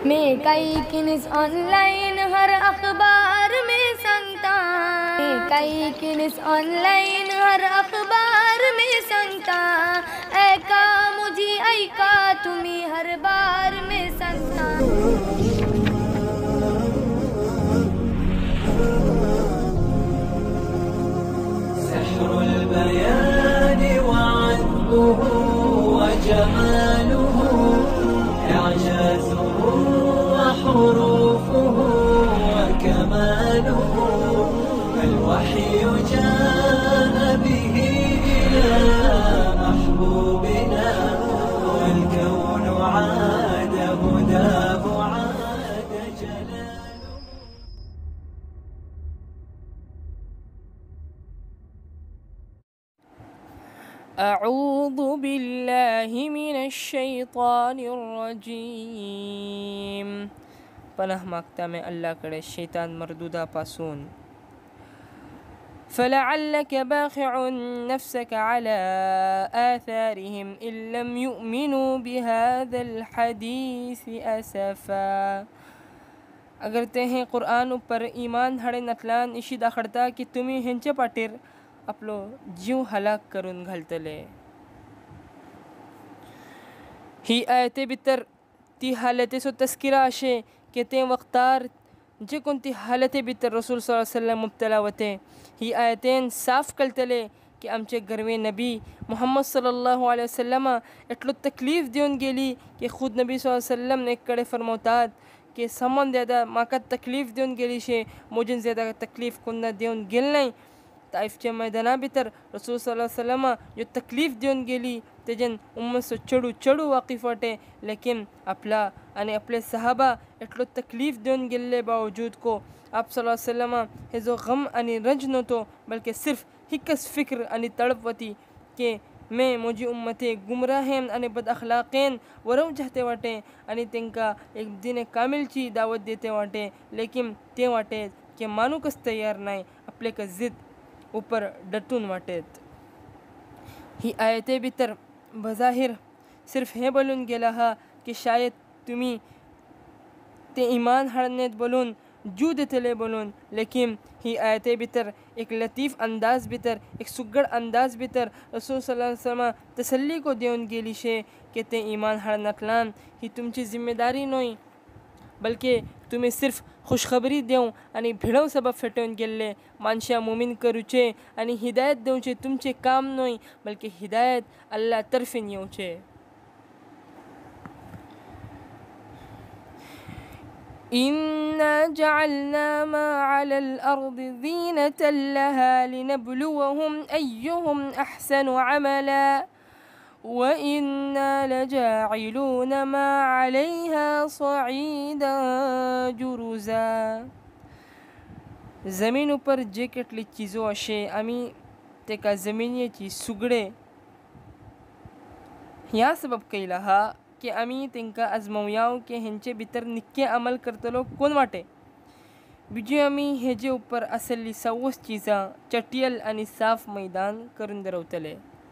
मैं कई किनिस ऑनलाइन हर अखबार में संगता, मैं कई किनिस ऑनलाइन हर अखबार में संगता, ऐका मुझे ऐका तुम्ही हर बार में संगता। سحر البيان وعذبه وجماله إعجازه وحروفه وكماله الوحي جاء به إلى محبوبنا والكون عاد هداه عاد جلاله. أعوذ بالله من الشيطان الرجيم. पनाह मागता मैं अल्लाहकडे शैतान मर्दूदापासून. فلعلك باخع نفسك على آثارهم إن لم يؤمنوا بهذا الحديث أسفا. अगर ते हैं कुरान ऊपर ईमान हाडे नतलान इशी दाखडता की तुम्ही हेंचे पाटीर आपलो जीव हलाक करून घालतले. ही आयते भितर ती हालतेचो तस्किरा अशे की ते वक्तार जे कोण ती हालते भितर रसूल सल्लल्लाहु अलैहि वसल्लम मुब्तला वते. ही आयतेन साफ कळतले की आमचे गरवे नबी मोहम्मद सल्लल्लाहु अलैहि वसल्लम एटलो तकलीफ देऊन गेली की खुद नबी सल्लल्लाहु अलैहि वसल्लम एक कडे फरमावतात की समन ज्यादा माका तकलीफ देऊन गेली शे मोजन ज्यादा तकलीफ कोणा देऊन गेल नाही. ताइफच्या मैदाना भितर रसूल सल्लल्लाहु अलैहि वसल्लम जो तकलीफ देऊन गेली तेजन उम्मत चढू वाकिफ वाटे. लेकिन आपला आणि आपले सहाबा एटलो तकलीफ देऊन गेल्ले बावजूद को आप सल्लल्लाहु अलैहि वसल्लम हे जो गम आणि रंज नव्हतो बल्कि सिर्फ हिकस फिक्र आणि तड़प वती के मैं मोजी उम्मते गुमराहेन आणि बद अखलाकेन वरव चाहते वाटे आणि तेंका एक दिन कामिलची दावत देते वाटे. लेकिन ते वाटे के मानूकच तयार नाही आपले का जिद ऊपर डटून वाटेत. ही आयते भितर बजाहिर सिर्फ हे बोलून गेला हा की शायद तुम्ही ते ईमान हाडनेत बोलून जू देतले बोलून. लेकिन ही आयते भितर एक लतीफ़ अंदाज भितर एक सुगड़ अंदाज भितर रसूल सल्लल्लाहु अलैहि वसल्लम तसल्ली को देऊन गेली शे की ते ईमान हाडनातलान ही तुमची जिम्मेदारी नोई बल्कि तुम्ही सिर्फ खुशखबरी देऊ आणि भिडव सबब फेटून गेल्ले मानशा मुमीन करूचे आणि हिदायत देऊचे तुमचे काम नोई बल्कि हिदायत अल्लाह तर्फीन येऊचे. إنا جعلنا ما على الأرض زينة لها لنبلوهم أيهم أحسن عملا وإنا لجاعلون ما عليها صعيدا جرزا. जमीन ऊपर जे કેટલી ચીજો હશે आम्ही ते का जमिनीची सुगडे ह्या सबब केला हा की आम्ही तेंका आजमावयाव की हेंचे भितर निक्के अमल करतलो कोण वाटे. बिजे आम्ही हेजे ऊपर असली सवस चीजा चटियल आणि साफ मैदान करून दरवतले.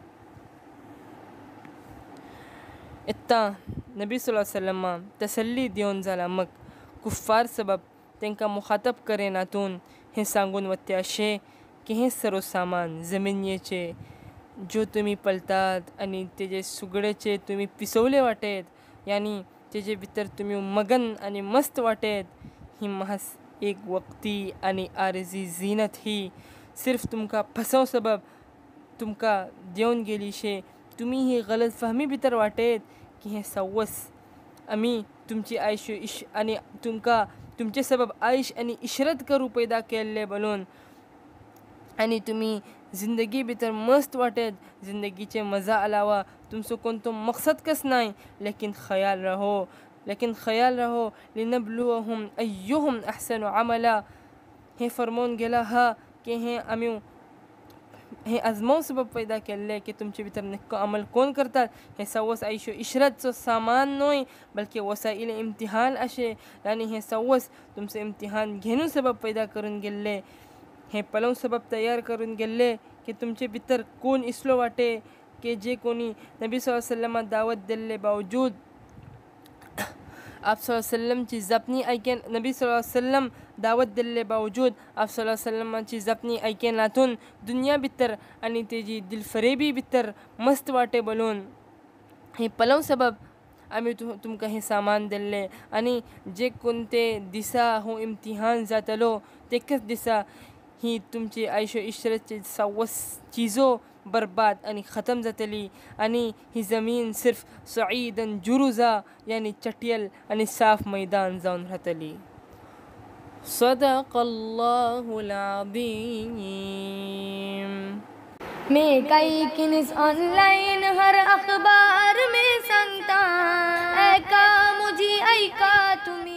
इत्ता नबी सल्लल्लाहु अलैहि वसल्लम तसल्ली देऊन जाला मग कुफ्फार सबब तेंका मुखातब करेनातून हे सांगून वते अशे की हे सर्व सामान जमिनीचे जो तुम्ही पलतात आणि तेजे सुगडेचे तुम्ही पिसवले वाटेत यानी तेजे भितर तुम्ही मगन आणि मस्त वाटेत. ही महस एक वक्ती आणि आरजी जीनत ही सिर्फ तुमका फसव सबब तुमका देऊन गेली शे. तुम्ही ही गलत फहमी भितर वाटेत की हे सवस आम्ही तुमची आयुष्य आणि तुमका तुमचे सबब आयुष आणि इशरत करू पैदा केल्ले बोलून आणि तुम्ही जिंदगी भितर मस्त वाटेत. जिंदगीचे मजा अलावा तुमचो कोणतो मकसद कस नाही. लेकिन ख्याल रहो लिनबलुहुम अय्युहुम अहसनु अमला. हे फरमोन गेला हा की हे आम्ही हे आजमाव सबब पैदा केल्ले की तुमचे भितर निक्को अमल कोण करतात. हे सवस आयुष्य इशरतचो सामान नोय बल्कि वसाइल इम्तिहान अशे यानी हे सवस तुमचे इम्तिहान घेणू सबब पैदा करून गेल्ले. हे पलव सबब तयार करून गेल्ले की तुमचे भितर कोण इसलो वाटे कि जे कोणी नबी सल्लल्लाहु अलैहि वसल्लम दावत दिल्ले बावजूद आप सल्लल्लाहु अलैहि वसल्लम ची जपनी ऐकेन नबी सल्लल्लाहु अलैहि वसल्लम दावत दिल्ले बावजूद आप सल्लल्लाहु अलैहि वसल्लम ची जपनी ऐकेन लातून दुनिया भितर आणि तेजी दिलफरेबी भितर मस्त वाटे बोलून हे पलव सबब आम्ही तुमकां हे सामान दिल्ले आणि जे कोणते दिसा हो इम्तिहान जातलो तेकच दिसा ही तुमची आयशो इशरतची सवस चीजो बर्बाद आणि ख़त्म जातली आणि ही जमीन सिर्फ सईदन जुरुजा यानी चटियल आणि साफ मैदान जावन राहतली. सदक़ल्लाहुल अज़ीम. मैं कई किन्स ऑनलाइन हर अखबार में संगता ऐका मुझी ऐका तुम्ही